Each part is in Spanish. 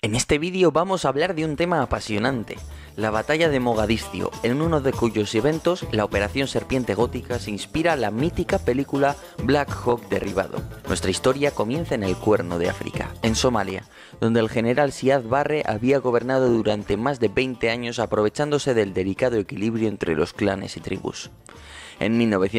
En este vídeo vamos a hablar de un tema apasionante, la batalla de Mogadiscio, en uno de cuyos eventos, la Operación Serpiente Gótica, se inspira la mítica película Black Hawk Derribado. Nuestra historia comienza en el Cuerno de África, en Somalia, donde el general Siad Barre había gobernado durante más de 20 años aprovechándose del delicado equilibrio entre los clanes y tribus. En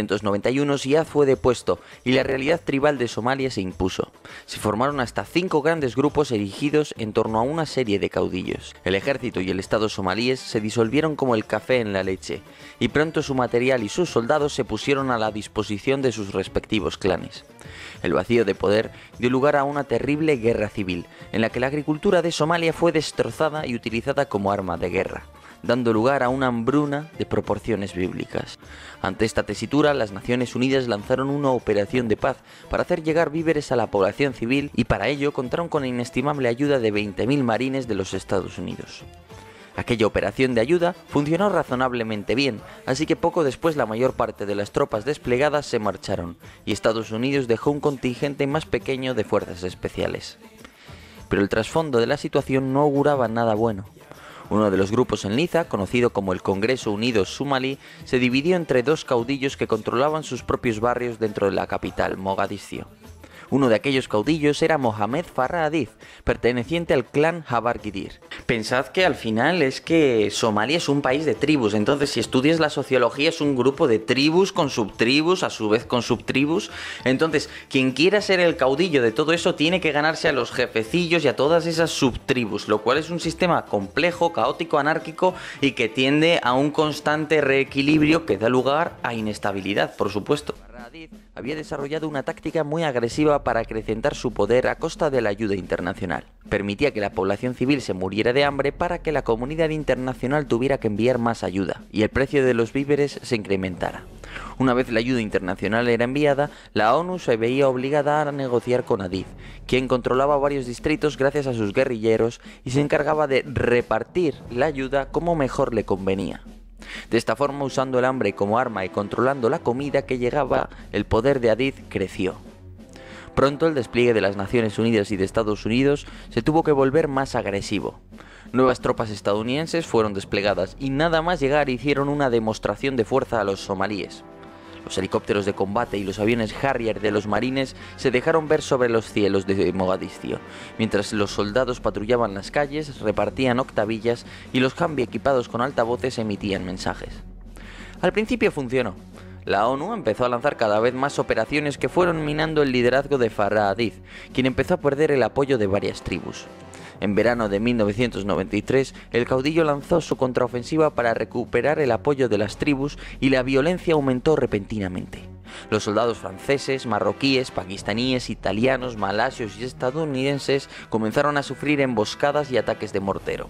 1991 Siad fue depuesto y la realidad tribal de Somalia se impuso. Se formaron hasta 5 grandes grupos erigidos en torno a una serie de caudillos. El ejército y el estado somalíes se disolvieron como el café en la leche, y pronto su material y sus soldados se pusieron a la disposición de sus respectivos clanes. El vacío de poder dio lugar a una terrible guerra civil, en la que la agricultura de Somalia fue destrozada y utilizada como arma de guerra, dando lugar a una hambruna de proporciones bíblicas. Ante esta tesitura, las Naciones Unidas lanzaron una operación de paz para hacer llegar víveres a la población civil, y para ello contaron con la inestimable ayuda de 20.000 marines de los Estados Unidos. Aquella operación de ayuda funcionó razonablemente bien, así que poco después la mayor parte de las tropas desplegadas se marcharon, y Estados Unidos dejó un contingente más pequeño de fuerzas especiales. Pero el trasfondo de la situación no auguraba nada bueno. Uno de los grupos en liza, conocido como el Congreso Unido Somalí, se dividió entre 2 caudillos que controlaban sus propios barrios dentro de la capital, Mogadiscio. Uno de aquellos caudillos era Mohamed Farah Aidid, perteneciente al clan Habar Gidir. Pensad que al final es que Somalia es un país de tribus, entonces si estudias la sociología es un grupo de tribus con subtribus, a su vez con subtribus. Entonces, quien quiera ser el caudillo de todo eso tiene que ganarse a los jefecillos y a todas esas subtribus, lo cual es un sistema complejo, caótico, anárquico y que tiende a un constante reequilibrio que da lugar a inestabilidad, por supuesto. Aidid había desarrollado una táctica muy agresiva para acrecentar su poder a costa de la ayuda internacional. Permitía que la población civil se muriera de hambre para que la comunidad internacional tuviera que enviar más ayuda y el precio de los víveres se incrementara. Una vez la ayuda internacional era enviada, la ONU se veía obligada a negociar con Aidid, quien controlaba varios distritos gracias a sus guerrilleros y se encargaba de repartir la ayuda como mejor le convenía. De esta forma, usando el hambre como arma y controlando la comida que llegaba, el poder de Aidid creció. Pronto el despliegue de las Naciones Unidas y de Estados Unidos se tuvo que volver más agresivo. Nuevas tropas estadounidenses fueron desplegadas y nada más llegar hicieron una demostración de fuerza a los somalíes. Los helicópteros de combate y los aviones Harrier de los marines se dejaron ver sobre los cielos de Mogadiscio, mientras los soldados patrullaban las calles, repartían octavillas y los Humvee equipados con altavoces emitían mensajes. Al principio funcionó. La ONU empezó a lanzar cada vez más operaciones que fueron minando el liderazgo de Farah Aidid, quien empezó a perder el apoyo de varias tribus. En verano de 1993, el caudillo lanzó su contraofensiva para recuperar el apoyo de las tribus y la violencia aumentó repentinamente. Los soldados franceses, marroquíes, pakistaníes, italianos, malasios y estadounidenses comenzaron a sufrir emboscadas y ataques de mortero.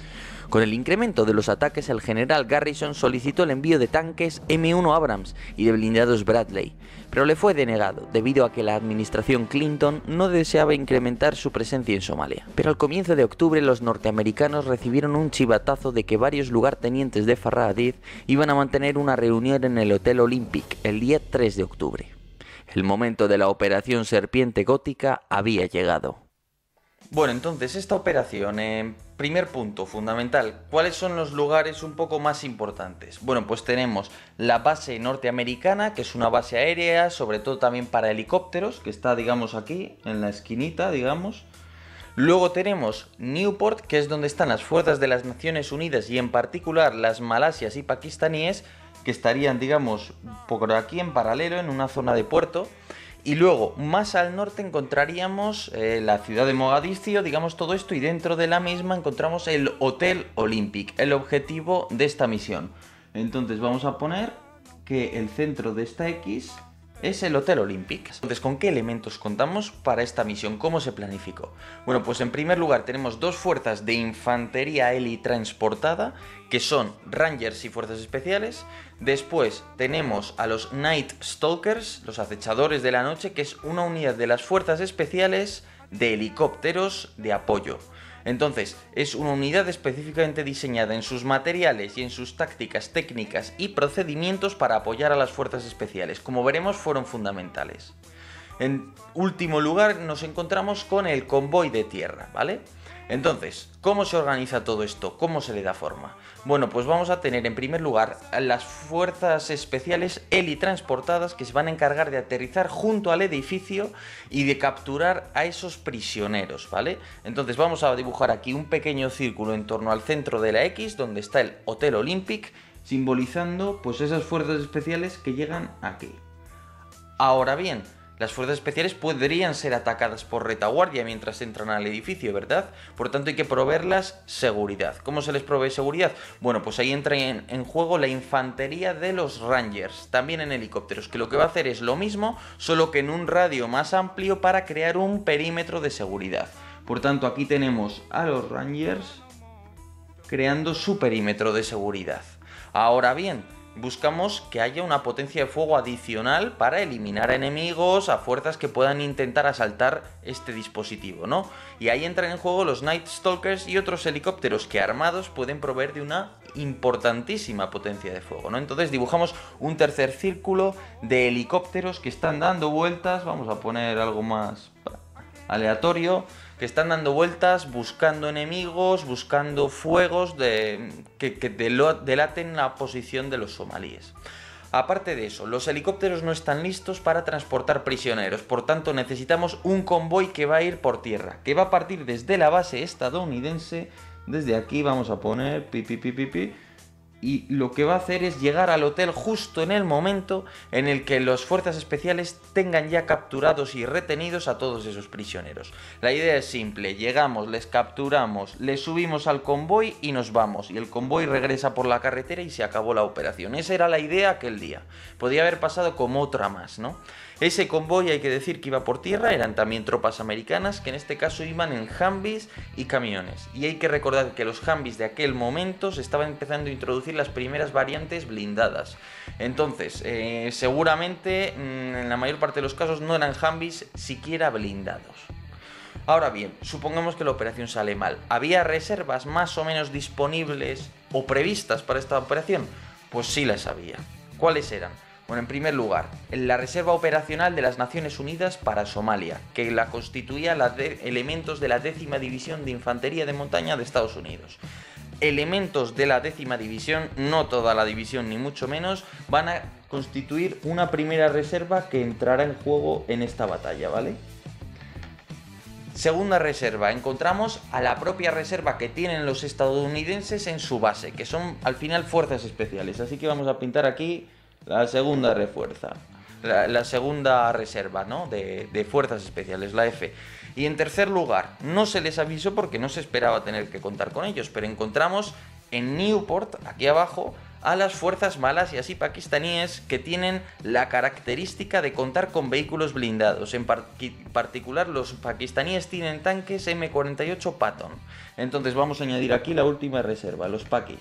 Con el incremento de los ataques, el general Garrison solicitó el envío de tanques M1 Abrams y de blindados Bradley, pero le fue denegado debido a que la administración Clinton no deseaba incrementar su presencia en Somalia. Pero al comienzo de octubre los norteamericanos recibieron un chivatazo de que varios lugartenientes de Farah Aidid iban a mantener una reunión en el Hotel Olympic el día 3 de octubre. El momento de la Operación Serpiente Gótica había llegado. Bueno, entonces esta operación, primer punto fundamental, ¿cuáles son los lugares un poco más importantes? Bueno, pues tenemos la base norteamericana, que es una base aérea, sobre todo también para helicópteros, que está, digamos, aquí, en la esquinita, digamos. Luego tenemos Newport, que es donde están las fuerzas de las Naciones Unidas y en particular las malasias y pakistaníes, que estarían, digamos, por aquí en paralelo, en una zona de puerto. Y luego, más al norte encontraríamos la ciudad de Mogadiscio, digamos todo esto, y dentro de la misma encontramos el Hotel Olympic, el objetivo de esta misión. Entonces vamos a poner que el centro de esta X es el Hotel Olympic. Entonces, ¿con qué elementos contamos para esta misión? ¿Cómo se planificó? Bueno, pues en primer lugar tenemos 2 fuerzas de infantería helitransportada, que son Rangers y Fuerzas Especiales. Después tenemos a los Night Stalkers, los acechadores de la noche, que es una unidad de las Fuerzas Especiales de helicópteros de apoyo. Entonces, es una unidad específicamente diseñada en sus materiales y en sus tácticas, técnicas y procedimientos para apoyar a las fuerzas especiales. Como veremos, fueron fundamentales. En último lugar, nos encontramos con el convoy de tierra, ¿vale? Entonces, ¿cómo se organiza todo esto? ¿Cómo se le da forma? Bueno, pues vamos a tener en primer lugar las fuerzas especiales helitransportadas que se van a encargar de aterrizar junto al edificio y de capturar a esos prisioneros, ¿vale? Entonces vamos a dibujar aquí un pequeño círculo en torno al centro de la X, donde está el Hotel Olympic, simbolizando pues esas fuerzas especiales que llegan aquí. Ahora bien, las fuerzas especiales podrían ser atacadas por retaguardia mientras entran al edificio, ¿verdad? Por tanto hay que proveerlas seguridad. ¿Cómo se les provee seguridad? Bueno, pues ahí entra en juego la infantería de los Rangers, también en helicópteros, que lo que va a hacer es lo mismo, solo que en un radio más amplio para crear un perímetro de seguridad. Por tanto, aquí tenemos a los Rangers creando su perímetro de seguridad. Ahora bien, buscamos que haya una potencia de fuego adicional para eliminar enemigos, a fuerzas que puedan intentar asaltar este dispositivo, ¿no? Y ahí entran en juego los Night Stalkers y otros helicópteros que armados pueden proveer de una importantísima potencia de fuego, ¿no? Entonces dibujamos un tercer círculo de helicópteros que están dando vueltas, vamos a poner algo más aleatorio, que están dando vueltas, buscando enemigos, buscando fuegos que delaten la posición de los somalíes. Aparte de eso, los helicópteros no están listos para transportar prisioneros, por tanto necesitamos un convoy que va a ir por tierra, que va a partir desde la base estadounidense, desde aquí vamos a poner y lo que va a hacer es llegar al hotel justo en el momento en el que las fuerzas especiales tengan ya capturados y retenidos a todos esos prisioneros. La idea es simple, llegamos, les capturamos, les subimos al convoy y nos vamos, y el convoy regresa por la carretera y se acabó la operación. Esa era la idea aquel día. Podía haber pasado como otra más, ¿no? Ese convoy, hay que decir que iba por tierra, eran también tropas americanas, que en este caso iban en Humvees y camiones. Y hay que recordar que los Humvees de aquel momento se estaban empezando a introducir las primeras variantes blindadas. Entonces, seguramente en la mayor parte de los casos no eran Humvees siquiera blindados. Ahora bien, supongamos que la operación sale mal. ¿Había reservas más o menos disponibles o previstas para esta operación? Pues sí las había. ¿Cuáles eran? Bueno, en primer lugar, la Reserva Operacional de las Naciones Unidas para Somalia, que la constituía elementos de la 10ª División de Infantería de Montaña de Estados Unidos. Elementos de la 10ª División, no toda la división ni mucho menos, van a constituir una primera reserva que entrará en juego en esta batalla, ¿vale? Segunda reserva, encontramos a la propia reserva que tienen los estadounidenses en su base, que son al final fuerzas especiales, así que vamos a pintar aquí la segunda refuerza, la segunda reserva, ¿no? de fuerzas especiales, la F. Y en tercer lugar, no se les avisó porque no se esperaba tener que contar con ellos, pero encontramos en Newport, aquí abajo, a las fuerzas malas y así pakistaníes que tienen la característica de contar con vehículos blindados. En particular, los pakistaníes tienen tanques M48 Patton. Entonces vamos a añadir aquí la última reserva, los pakis.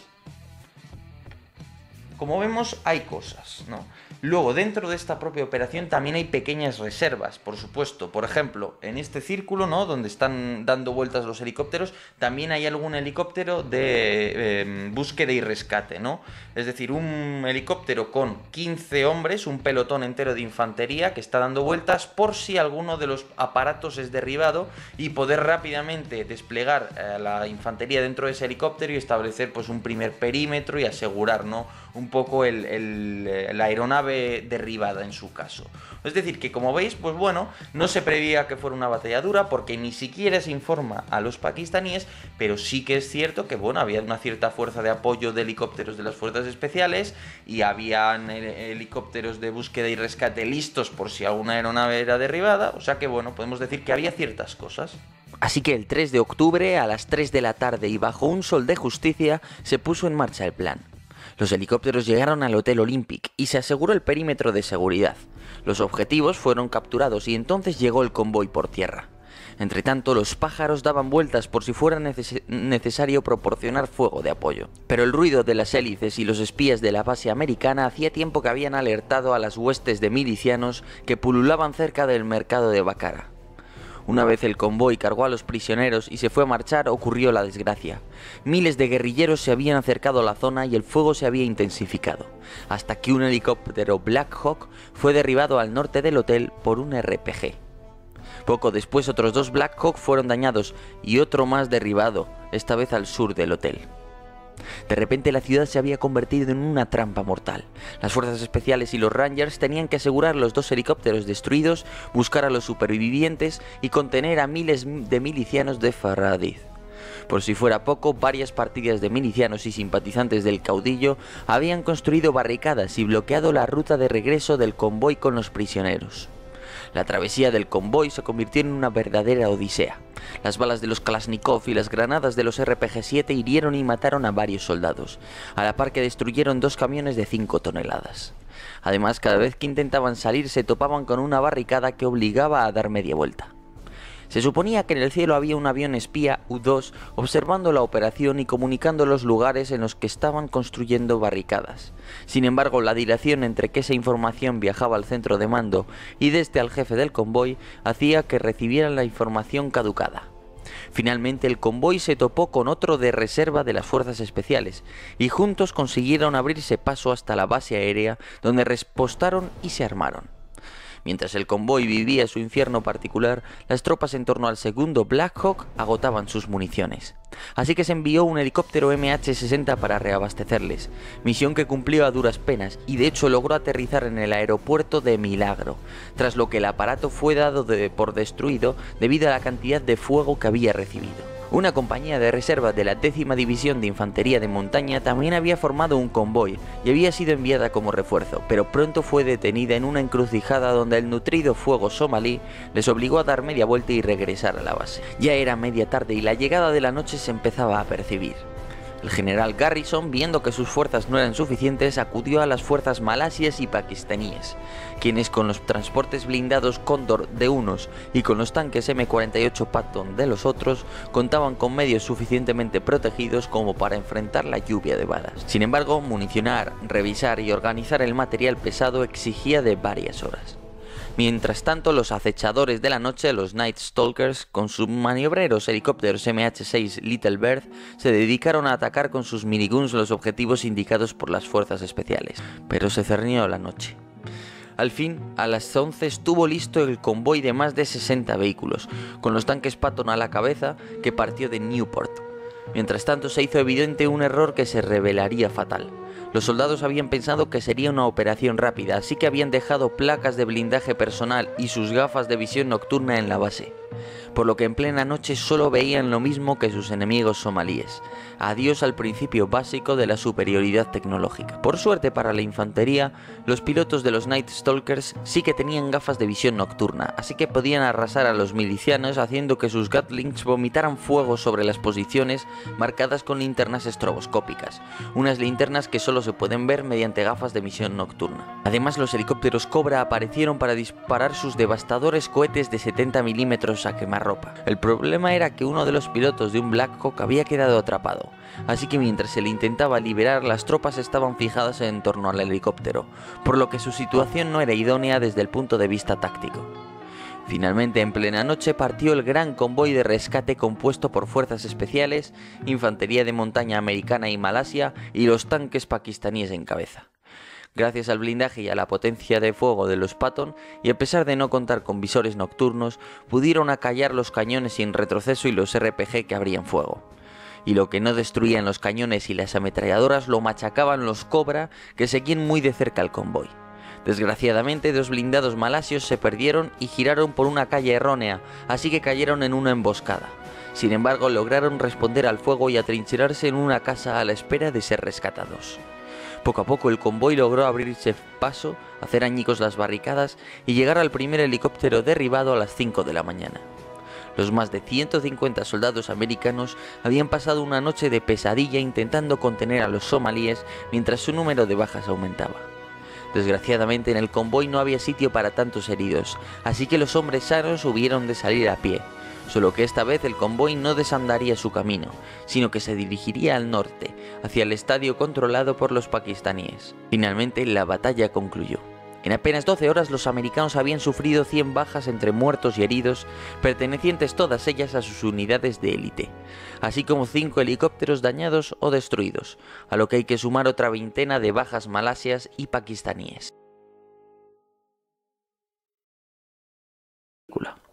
Como vemos, hay cosas, ¿no? Luego, dentro de esta propia operación también hay pequeñas reservas, por supuesto. Por ejemplo, en este círculo, ¿no?, donde están dando vueltas los helicópteros, también hay algún helicóptero de búsqueda y rescate, ¿no? Es decir, un helicóptero con 15 hombres, un pelotón entero de infantería que está dando vueltas por si alguno de los aparatos es derribado y poder rápidamente desplegar la infantería dentro de ese helicóptero y establecer pues un primer perímetro y asegurar, ¿no?, un poco la aeronave derribada en su caso. Es decir, que como veis, pues bueno, no se preveía que fuera una batalla dura porque ni siquiera se informa a los pakistaníes, pero sí que es cierto que, bueno, había una cierta fuerza de apoyo de helicópteros de las fuerzas especiales y habían helicópteros de búsqueda y rescate listos por si alguna aeronave era derribada, o sea que, bueno, podemos decir que había ciertas cosas. Así que el 3 de octubre, a las 3 de la tarde y bajo un sol de justicia, se puso en marcha el plan. Los helicópteros llegaron al Hotel Olympic y se aseguró el perímetro de seguridad. Los objetivos fueron capturados y entonces llegó el convoy por tierra. Entretanto, los pájaros daban vueltas por si fuera necesario proporcionar fuego de apoyo. Pero el ruido de las hélices y los espías de la base americana hacía tiempo que habían alertado a las huestes de milicianos que pululaban cerca del mercado de Bacara. Una vez el convoy cargó a los prisioneros y se fue a marchar, ocurrió la desgracia. Miles de guerrilleros se habían acercado a la zona y el fuego se había intensificado, hasta que un helicóptero Black Hawk fue derribado al norte del hotel por un RPG. Poco después otros 2 Black Hawk fueron dañados y otro más derribado, esta vez al sur del hotel. De repente la ciudad se había convertido en una trampa mortal. Las fuerzas especiales y los Rangers tenían que asegurar los 2 helicópteros destruidos, buscar a los supervivientes y contener a miles de milicianos de Farradid. Por si fuera poco, varias partidas de milicianos y simpatizantes del caudillo habían construido barricadas y bloqueado la ruta de regreso del convoy con los prisioneros. La travesía del convoy se convirtió en una verdadera odisea. Las balas de los Kalashnikov y las granadas de los RPG-7 hirieron y mataron a varios soldados, a la par que destruyeron 2 camiones de 5 toneladas. Además, cada vez que intentaban salir se topaban con una barricada que obligaba a dar media vuelta. Se suponía que en el cielo había un avión espía U-2 observando la operación y comunicando los lugares en los que estaban construyendo barricadas. Sin embargo, la dilación entre que esa información viajaba al centro de mando y desde al jefe del convoy hacía que recibieran la información caducada. Finalmente el convoy se topó con otro de reserva de las fuerzas especiales y juntos consiguieron abrirse paso hasta la base aérea, donde repostaron y se armaron. Mientras el convoy vivía su infierno particular, las tropas en torno al segundo Black Hawk agotaban sus municiones. Así que se envió un helicóptero MH-60 para reabastecerles, misión que cumplió a duras penas y de hecho logró aterrizar en el aeropuerto de milagro, tras lo que el aparato fue dado por destruido debido a la cantidad de fuego que había recibido. Una compañía de reserva de la 10ª División de Infantería de Montaña también había formado un convoy y había sido enviada como refuerzo, pero pronto fue detenida en una encrucijada donde el nutrido fuego somalí les obligó a dar media vuelta y regresar a la base. Ya era media tarde y la llegada de la noche se empezaba a percibir. El general Garrison, viendo que sus fuerzas no eran suficientes, acudió a las fuerzas malasias y pakistaníes, quienes con los transportes blindados Cóndor de unos y con los tanques M48 Patton de los otros, contaban con medios suficientemente protegidos como para enfrentar la lluvia de balas. Sin embargo, municionar, revisar y organizar el material pesado exigía de varias horas. Mientras tanto, los acechadores de la noche, los Night Stalkers, con sus maniobreros helicópteros MH-6 Little Bird, se dedicaron a atacar con sus miniguns los objetivos indicados por las fuerzas especiales. Pero se cernió la noche. Al fin, a las 11 estuvo listo el convoy de más de 60 vehículos, con los tanques Patton a la cabeza, que partió de Newport. Mientras tanto, se hizo evidente un error que se revelaría fatal. Los soldados habían pensado que sería una operación rápida, así que habían dejado placas de blindaje personal y sus gafas de visión nocturna en la base, por lo que en plena noche solo veían lo mismo que sus enemigos somalíes. Adiós al principio básico de la superioridad tecnológica. Por suerte para la infantería, los pilotos de los Night Stalkers sí que tenían gafas de visión nocturna, así que podían arrasar a los milicianos haciendo que sus Gatlings vomitaran fuego sobre las posiciones marcadas con linternas estroboscópicas, unas linternas que solo se pueden ver mediante gafas de visión nocturna. Además, los helicópteros Cobra aparecieron para disparar sus devastadores cohetes de 70 milímetros a quemarropa. El problema era que uno de los pilotos de un Black Hawk había quedado atrapado, así que mientras se le intentaba liberar, las tropas estaban fijadas en torno al helicóptero, por lo que su situación no era idónea desde el punto de vista táctico. Finalmente, en plena noche, partió el gran convoy de rescate compuesto por fuerzas especiales, infantería de montaña americana y Malasia y los tanques pakistaníes en cabeza. Gracias al blindaje y a la potencia de fuego de los Patton, y a pesar de no contar con visores nocturnos, pudieron acallar los cañones sin retroceso y los RPG que abrían fuego. Y lo que no destruían los cañones y las ametralladoras lo machacaban los Cobra, que seguían muy de cerca al convoy. Desgraciadamente, 2 blindados malasios se perdieron y giraron por una calle errónea, así que cayeron en una emboscada. Sin embargo, lograron responder al fuego y atrincherarse en una casa a la espera de ser rescatados. Poco a poco el convoy logró abrirse paso, hacer añicos las barricadas y llegar al primer helicóptero derribado a las 5 de la mañana. Los más de 150 soldados americanos habían pasado una noche de pesadilla intentando contener a los somalíes mientras su número de bajas aumentaba. Desgraciadamente en el convoy no había sitio para tantos heridos, así que los hombres sanos hubieron de salir a pie, solo que esta vez el convoy no desandaría su camino, sino que se dirigiría al norte, hacia el estadio controlado por los pakistaníes. Finalmente la batalla concluyó. En apenas 12 horas los americanos habían sufrido 100 bajas entre muertos y heridos, pertenecientes todas ellas a sus unidades de élite, así como 5 helicópteros dañados o destruidos, a lo que hay que sumar otra veintena de bajas malasias y pakistaníes.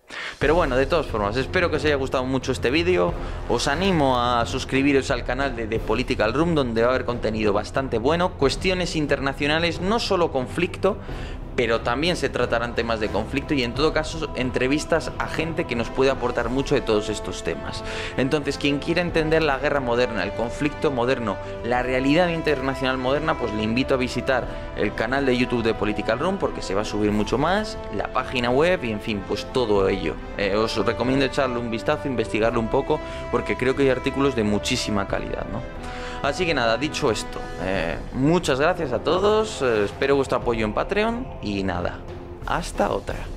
Pero bueno, de todas formas, espero que os haya gustado mucho este vídeo. Os animo a suscribiros al canal de The Political Room, donde va a haber contenido bastante bueno, cuestiones internacionales, no solo conflicto, pero también se tratarán temas de conflicto y en todo caso entrevistas a gente que nos puede aportar mucho de todos estos temas. Entonces, quien quiera entender la guerra moderna, el conflicto moderno, la realidad internacional moderna, pues le invito a visitar el canal de YouTube de Political Room, porque se va a subir mucho más, la página web y en fin, pues todo ello. Os recomiendo echarle un vistazo, investigarlo un poco, porque creo que hay artículos de muchísima calidad, ¿no? Así que nada, dicho esto, muchas gracias a todos, espero vuestro apoyo en Patreon y nada, hasta otra.